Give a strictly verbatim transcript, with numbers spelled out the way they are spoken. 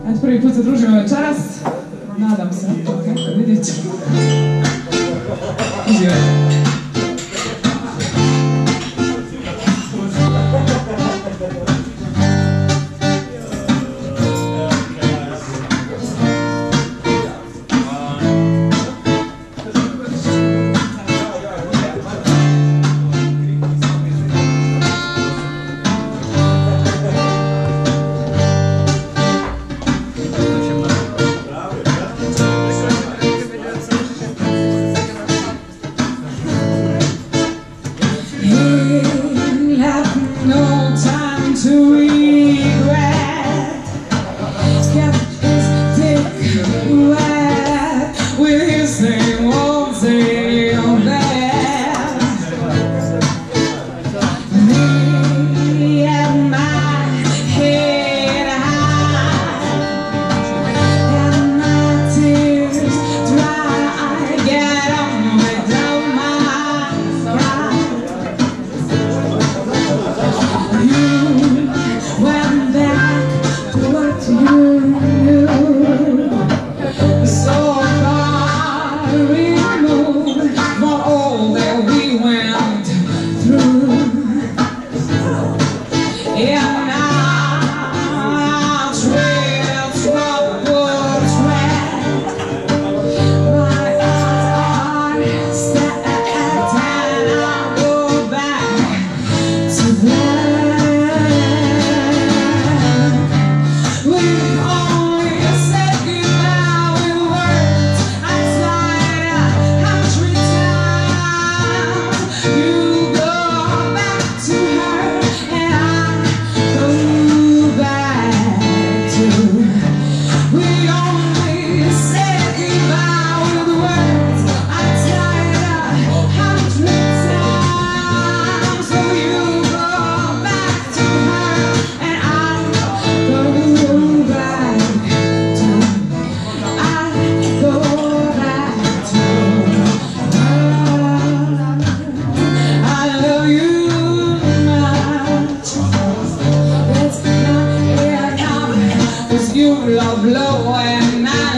Eto, prvi put se družimo večeras. Nadam se, kako vidjet ću. Uživajte. No time to regret. Kept his dick wet with his same old same bed. Me and my head high and my tears dry. Get on without my pride. Went back to what you knew, so far removed from all that we went through. And now I'll tread troubled track. My heart set and I'll go back to that. You love low and I